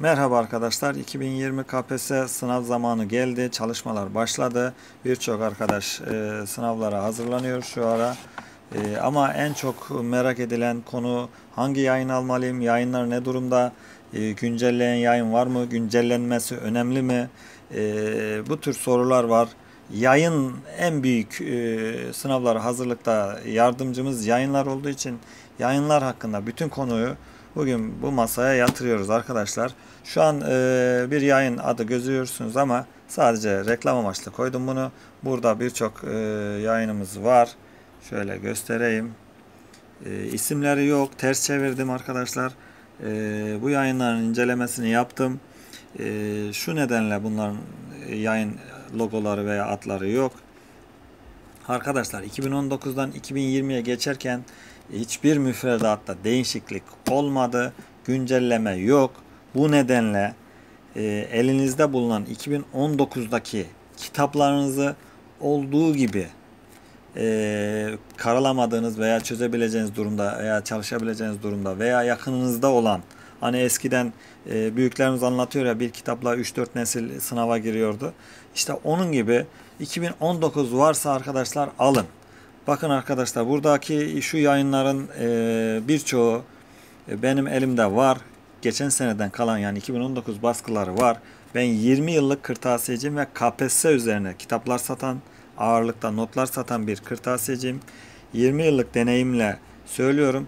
Merhaba arkadaşlar. 2020 KPSS sınav zamanı geldi. Çalışmalar başladı. Birçok arkadaş sınavlara hazırlanıyor şu ara. Ama en çok merak edilen konu hangi yayın almalıyım? Yayınlar ne durumda? Güncelleyen yayın var mı? Güncellenmesi önemli mi? Bu tür sorular var. Yayın en büyük sınavlara hazırlıkta yardımcımız yayınlar olduğu için yayınlar hakkında bütün konuyu bugün bu masaya yatırıyoruz arkadaşlar. Şu an bir yayın adı gözüyorsunuz ama sadece reklam amaçlı koydum bunu. Burada birçok yayınımız var. Şöyle göstereyim. İsimleri yok. Ters çevirdim arkadaşlar. Bu yayınların incelemesini yaptım. Şu nedenle bunların yayın logoları veya adları yok. Arkadaşlar 2019'dan 2020'ye geçerken hiçbir müfredatta değişiklik olmadı. Güncelleme yok. Bu nedenle elinizde bulunan 2019'daki kitaplarınızı olduğu gibi karalamadığınız veya çözebileceğiniz durumda veya çalışabileceğiniz durumda veya yakınınızda olan, hani eskiden büyüklerimiz anlatıyor ya, bir kitapla 3-4 nesil sınava giriyordu. İşte onun gibi 2019 varsa arkadaşlar alın. Bakın arkadaşlar, buradaki şu yayınların birçoğu benim elimde var. Geçen seneden kalan, yani 2019 baskıları var. Ben 20 yıllık kırtasiyeciyim ve KPSS üzerine kitaplar satan, ağırlıkta notlar satan bir kırtasiyeciyim. 20 yıllık deneyimle söylüyorum.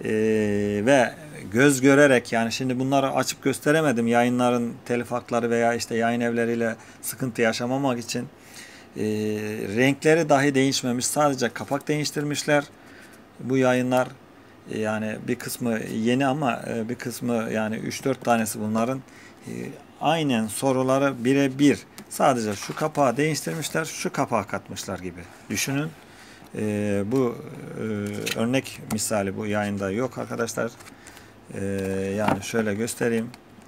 Ve göz görerek, yani şimdi bunları açıp gösteremedim yayınların telif hakları veya işte yayın evleriyle sıkıntı yaşamamak için. Renkleri dahi değişmemiş, sadece kapak değiştirmişler bu yayınlar. Yani bir kısmı yeni ama bir kısmı, yani 3-4 tanesi bunların aynen soruları birebir, sadece şu kapağı değiştirmişler, şu kapağı katmışlar gibi düşünün. Bu örnek misali bu yayında yok arkadaşlar. Yani şöyle göstereyim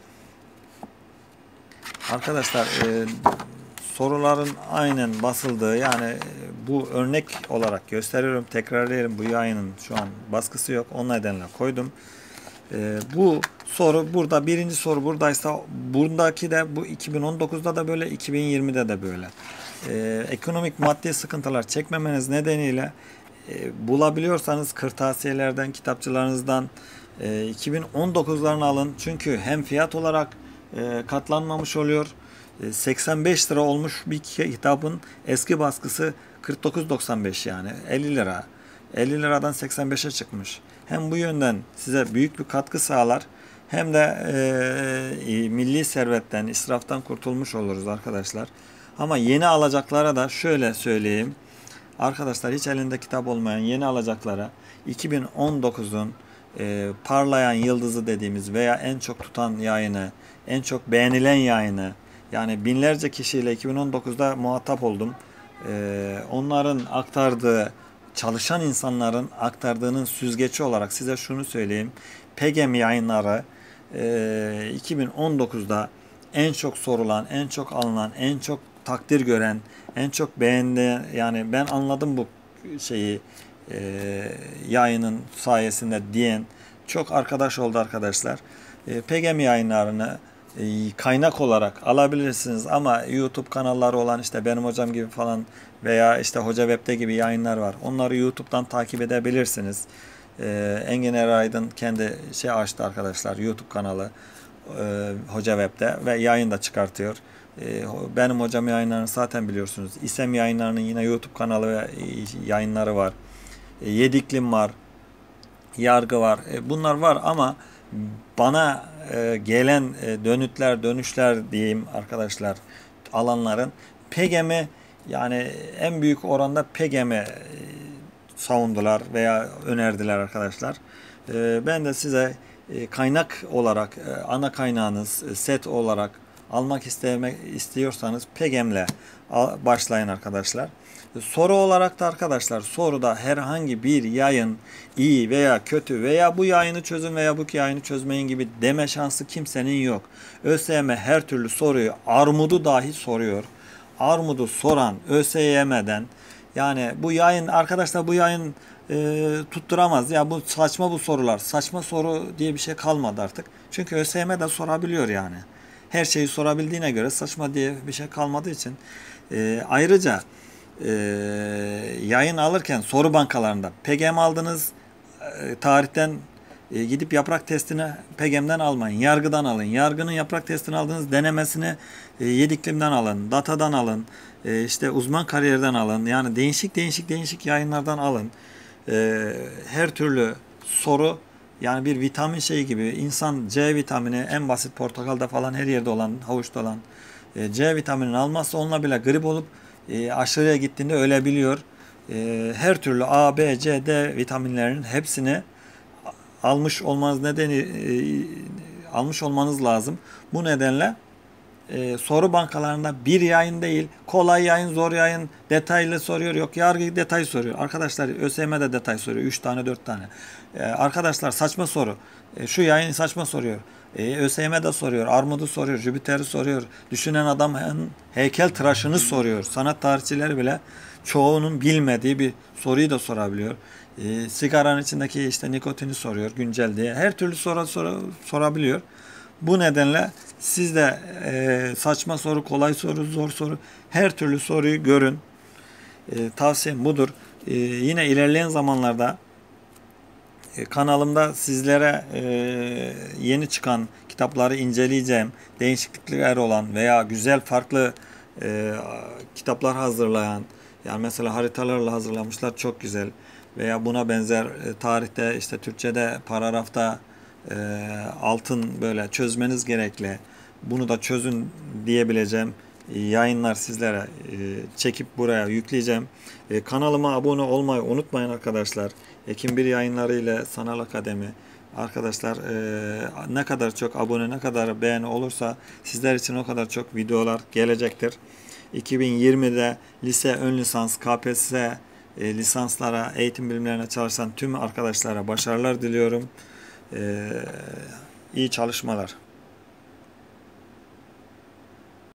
arkadaşlar, soruların aynen basıldığı, yani bu örnek olarak gösteriyorum, tekrarlayalım, bu yayının şu an baskısı yok, o nedenle koydum. Bu soru burada, birinci soru buradaysa buradaki de bu 2019'da da böyle, 2020'de de böyle. Ekonomik maddi sıkıntılar çekmemeniz nedeniyle bulabiliyorsanız kırtasiyelerden, kitapçılarınızdan 2019'larını alın. Çünkü hem fiyat olarak katlanmamış oluyor. 85 lira olmuş bir kitabın eski baskısı 49.95, yani 50 lira. 50 liradan 85'e çıkmış. Hem bu yönden size büyük bir katkı sağlar, hem de milli servetten, israftan kurtulmuş oluruz arkadaşlar. Ama yeni alacaklara da şöyle söyleyeyim. Arkadaşlar, hiç elinde kitap olmayan yeni alacaklara 2019'un parlayan yıldızı dediğimiz veya en çok tutan yayını, en çok beğenilen yayını, yani binlerce kişiyle 2019'da muhatap oldum. Onların aktardığı, çalışan insanların aktardığının süzgeci olarak size şunu söyleyeyim. PGM yayınları 2019'da en çok sorulan, en çok alınan, en çok takdir gören, en çok beğendi. Yani ben anladım bu şeyi yayının sayesinde diyen çok arkadaş oldu arkadaşlar. PGM yayınlarını kaynak olarak alabilirsiniz ama YouTube kanalları olan, işte benim hocam gibi falan veya işte Hoca Web'de gibi yayınlar var. Onları YouTube'dan takip edebilirsiniz. Engin Eraydın kendi açtı arkadaşlar, YouTube kanalı Hoca Web'de ve yayın da çıkartıyor. Benim hocam yayınlarını zaten biliyorsunuz. İSEM yayınlarının yine YouTube kanalı ve yayınları var. Yediklim var. Yargı var. Bunlar var ama bana gelen dönüşler diyeyim arkadaşlar, alanların PGM'i, yani en büyük oranda PGM'i savundular veya önerdiler arkadaşlar. Ben de size kaynak olarak, ana kaynağınız set olarak almak istiyorsanız PGM'le başlayın arkadaşlar. Soru olarak da arkadaşlar, soruda herhangi bir yayın iyi veya kötü veya bu yayını çözün veya bu yayını çözmeyin gibi deme şansı kimsenin yok. ÖSYM her türlü soruyu, armudu dahi soruyor. Armudu soran ÖSYM'den Yani bu yayın arkadaşlar, bu yayın tutturamaz. Ya bu saçma, bu sorular. Saçma soru diye bir şey kalmadı artık. Çünkü ÖSYM de sorabiliyor yani. Her şeyi sorabildiğine göre saçma diye bir şey kalmadığı için. Ayrıca e, yayın alırken soru bankalarında PGM aldınız, tarihten gidip yaprak testini PGM'den almayın. Yargıdan alın. Yargının yaprak testini aldığınız denemesini Yediklim'den alın. Data'dan alın. İşte uzman kariyerden alın. Yani değişik yayınlardan alın. Her türlü soru, yani bir vitamin şeyi gibi. İnsan C vitamini en basit portakalda falan, her yerde olan, havuçta olan C vitaminini almazsa onunla bile grip olup aşırıya gittiğinde ölebiliyor. Her türlü A, B, C, D vitaminlerinin hepsini almış olmanız lazım. Bu nedenle soru bankalarında bir yayın değil, kolay yayın, zor yayın, detaylı soruyor, yok yargı detay soruyor. Arkadaşlar ÖSYM de detay soruyor. 3 tane 4 tane. Arkadaşlar saçma soru. Şu yayın saçma soruyor. ÖSYM de soruyor. Armud'u soruyor. Jüpiter'i soruyor. Düşünen adamın heykel tıraşını soruyor. Sanat tarihçileri bile çoğunun bilmediği bir soruyu da sorabiliyor. Sigaranın içindeki işte nikotini soruyor, güncel diye. Her türlü sorabiliyor. Bu nedenle siz de saçma soru, kolay soru, zor soru, her türlü soruyu görün. Tavsiyem budur. Yine ilerleyen zamanlarda kanalımda sizlere yeni çıkan kitapları inceleyeceğim. Değişiklikler olan veya güzel, farklı kitaplar hazırlayan, yani mesela haritalarla hazırlamışlar, çok güzel. Veya buna benzer tarihte, işte Türkçe'de paragrafta altın böyle çözmeniz gerekli. Bunu da çözün diyebileceğim yayınlar sizlere çekip buraya yükleyeceğim. Kanalıma abone olmayı unutmayın arkadaşlar. Ekim 1 yayınları ile Sanal Akademi. Arkadaşlar ne kadar çok abone, ne kadar beğeni olursa sizler için o kadar çok videolar gelecektir. 2020'de lise, ön lisans, KPSS lisanslara, eğitim bilimlerine çalışan tüm arkadaşlara başarılar diliyorum. İyi çalışmalar.